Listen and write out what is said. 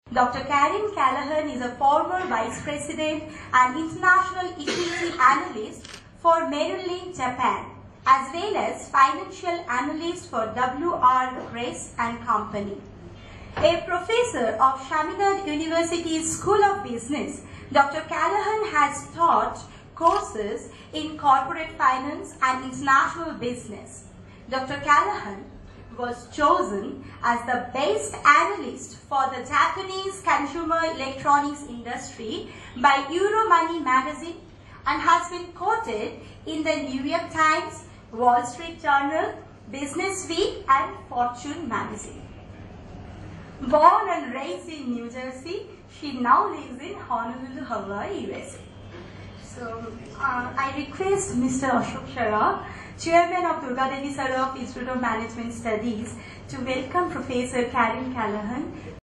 Dr. Karen Callahan is a former Vice President and International Equity Analyst for Merrill Lynch, Japan, as well as Financial Analyst for W.R. Grace and Company. A professor of Chaminade University's School of Business, Dr. Callahan has taught courses in corporate finance and international business. Dr. Callahan was chosen as the best analyst for the Japanese consumer electronics industry by Euromoney magazine and has been quoted in the New York Times, Wall Street Journal, Business Week and Fortune magazine. Born and raised in New Jersey, she now lives in Honolulu, Hawaii, USA. So, I request Mr. Ashok Saraf, Chairman of Durga Devi Saraf Institute of Management Studies, to welcome Professor Karen Callahan